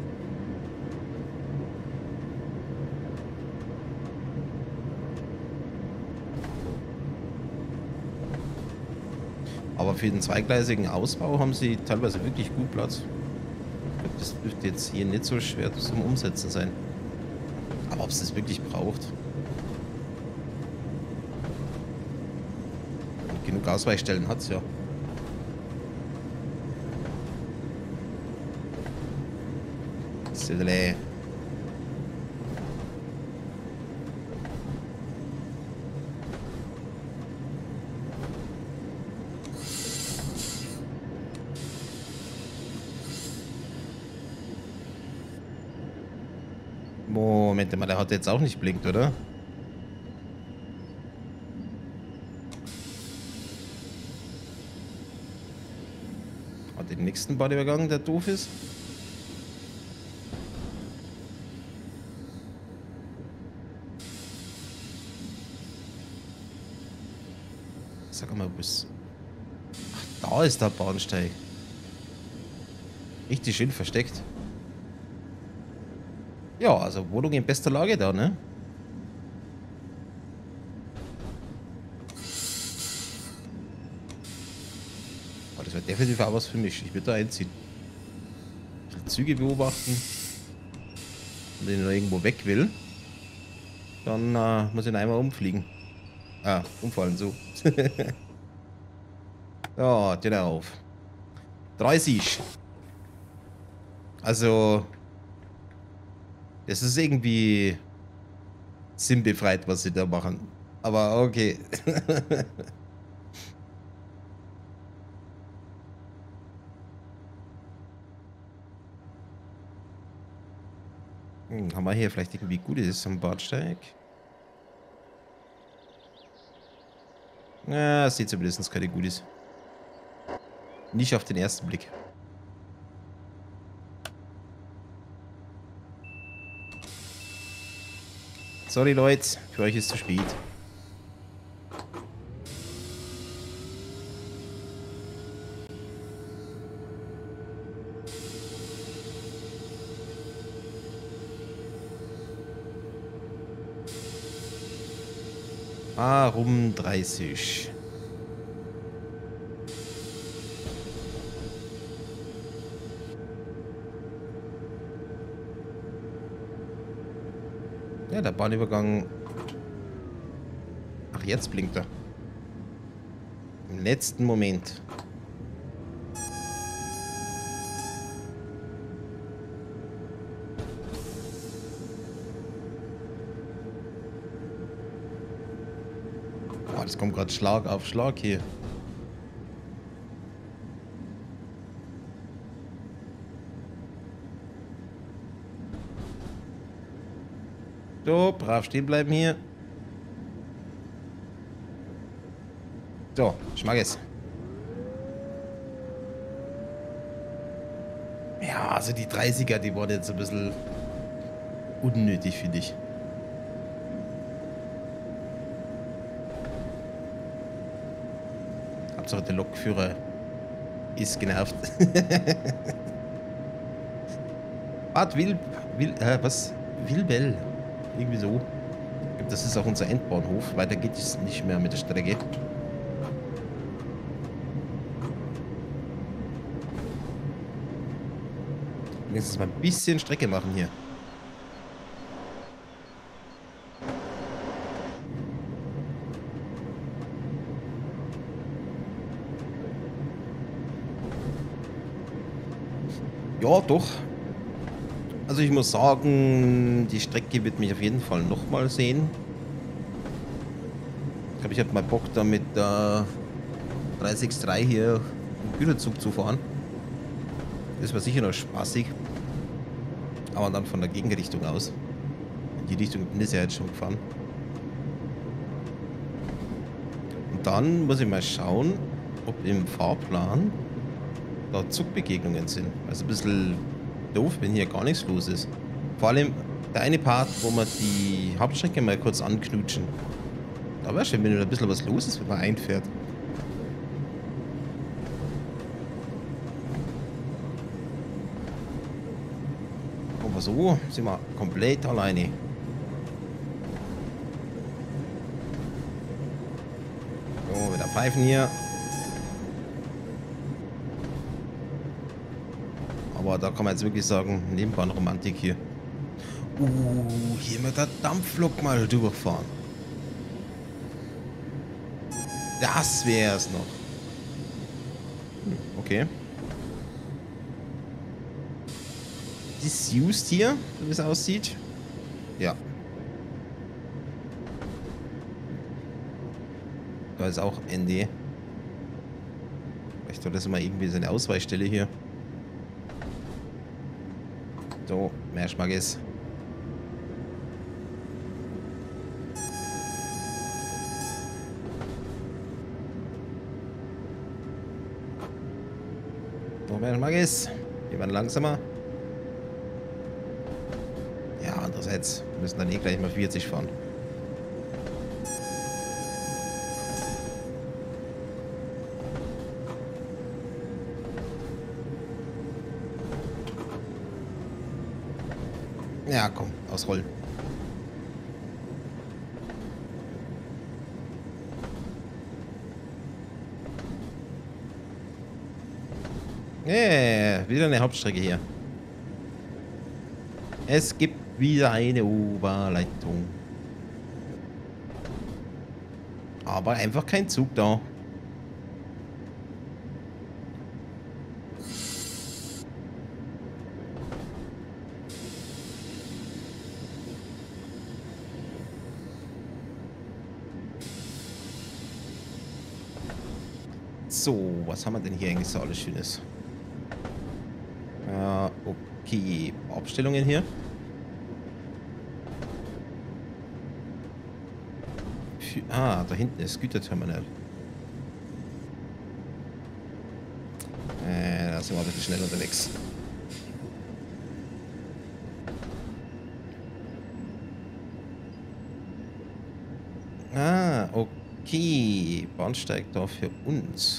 Aber für den zweigleisigen Ausbau haben sie teilweise wirklich gut Platz. Ich glaube, das dürfte jetzt hier nicht so schwer zum Umsetzen sein. Aber ob es das wirklich braucht? Und genug Ausweichstellen hat es ja. Sedele. Moment mal, der hat jetzt auch nicht blinkt, oder? Hat den nächsten Badeübergang, der doof ist? Sag mal, was? Ach, da ist der Bahnsteig. Richtig schön versteckt. Ja, also Wohnung in bester Lage da, ne? Oh, das wäre definitiv auch was für mich. Ich würde da einziehen. Die Züge beobachten. Und wenn ich noch irgendwo weg will, dann muss ich ihn einmal umfliegen. Ah, umfallen, so. Ja, genau. 30. Also, das ist irgendwie sinnbefreit, was sie da machen. Aber okay. Haben wir hier vielleicht irgendwie Gutes am Bahnsteig? Ja, sieht zumindest keine Gutes. Nicht auf den ersten Blick. Sorry Leute, für euch ist zu spät. Warum 30? Ja, der Bahnübergang. Ach, jetzt blinkt er. Im letzten Moment. Boah, das kommt gerade Schlag auf Schlag hier. So, brav stehen bleiben hier. So, ich mag es. Ja, also die 30er, die waren jetzt ein bisschen unnötig, finde ich. Hauptsache der Lokführer ist genervt. Bad was? Wilbel. Irgendwie so. Ich glaube, das ist auch unser Endbahnhof. Weiter geht es nicht mehr mit der Strecke. Wenigstens mal ein bisschen Strecke machen hier. Ja, doch. Also ich muss sagen, die Strecke wird mich auf jeden Fall nochmal sehen. Ich glaube, ich habe mal Bock da mit der 363 hier im Güterzug zu fahren. Das war sicher noch spaßig. Aber dann von der Gegenrichtung aus. In die Richtung bin ich ja jetzt schon gefahren. Und dann muss ich mal schauen, ob im Fahrplan da Zugbegegnungen sind. Also ein bisschen doof, wenn hier gar nichts los ist. Vor allem der eine Part, wo wir die Hauptstrecke mal kurz anknutschen. Da wäre schön, wenn da ein bisschen was los ist, wenn man einfährt. so sind wir komplett alleine. So, wieder pfeifen hier. Aber da kann man jetzt wirklich sagen, Nebenbahnromantik hier. Hier mit der Dampflok mal durchfahren. Das wär's noch. Okay. Disused hier, wie es aussieht. Ja. Da ist auch Ende. Vielleicht soll das mal irgendwie so eine Ausweichstelle hier. So, mehr Schmackes. Noch mehr Schmackes. Wir werden langsamer. Ja, andererseits müssen dann eh gleich mal 40 fahren. Ja, komm, ausrollen. Wieder eine Hauptstrecke hier. Es gibt wieder eine Oberleitung. Aber einfach kein Zug da. So, was haben wir denn hier eigentlich so alles Schönes? Okay, Abstellungen hier. Da hinten ist Güterterminal. Da sind wir ein bisschen schnell unterwegs. Okay. Bahnsteig da für uns.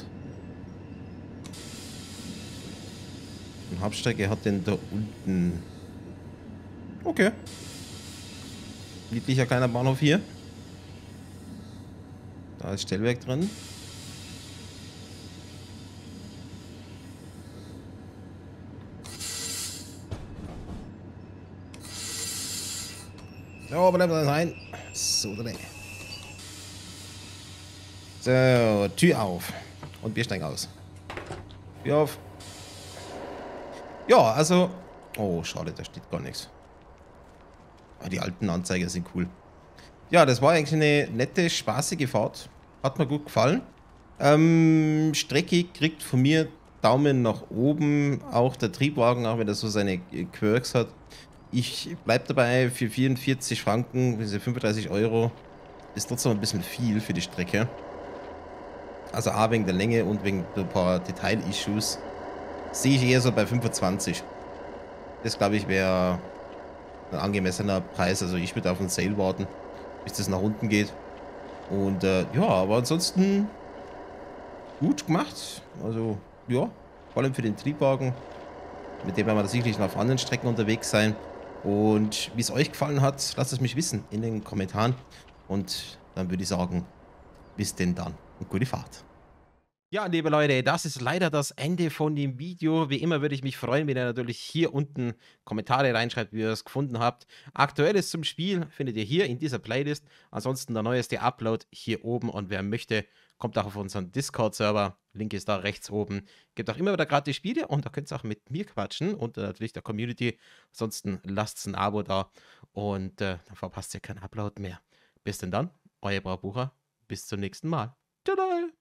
Und Hauptstrecke hat den da unten. Okay. Niedlicher kleiner Bahnhof hier. Da ist Stellwerk drin. So, bleibt da rein. So, da. So, Tür auf. Und wir steigen aus. Tür auf. Ja, also. Oh, schade, da steht gar nichts. Aber die alten Anzeiger sind cool. Ja, das war eigentlich eine nette, spaßige Fahrt. Hat mir gut gefallen. Strecke kriegt von mir Daumen nach oben. Auch der Triebwagen, auch wenn er so seine Quirks hat. Ich bleibe dabei, für 44 Franken, diese 35 Euro, ist trotzdem ein bisschen viel für die Strecke. Also A wegen der Länge und wegen ein paar Detail-Issues sehe ich eher so bei 25. Das glaube ich wäre ein angemessener Preis. Also ich würde auf einen Sale warten, bis das nach unten geht. Und ja, aber ansonsten gut gemacht. Also ja, vor allem für den Triebwagen. Mit dem werden wir sicherlich noch auf anderen Strecken unterwegs sein. Und wie es euch gefallen hat, lasst es mich wissen in den Kommentaren. Und dann würde ich sagen, bis denn dann und gute Fahrt. Ja, liebe Leute, das ist leider das Ende von dem Video. Wie immer würde ich mich freuen, wenn ihr natürlich hier unten Kommentare reinschreibt, wie ihr es gefunden habt. Aktuelles zum Spiel findet ihr hier in dieser Playlist. Ansonsten der neueste Upload hier oben. Und wer möchte, kommt auch auf unseren Discord-Server. Link ist da rechts oben. Gibt auch immer wieder gratis Spiele und da könnt ihr auch mit mir quatschen und natürlich der Community. Ansonsten lasst ein Abo da und dann verpasst ihr keinen Upload mehr. Bis denn dann, euer Braubucher. Bis zum nächsten Mal. Tada!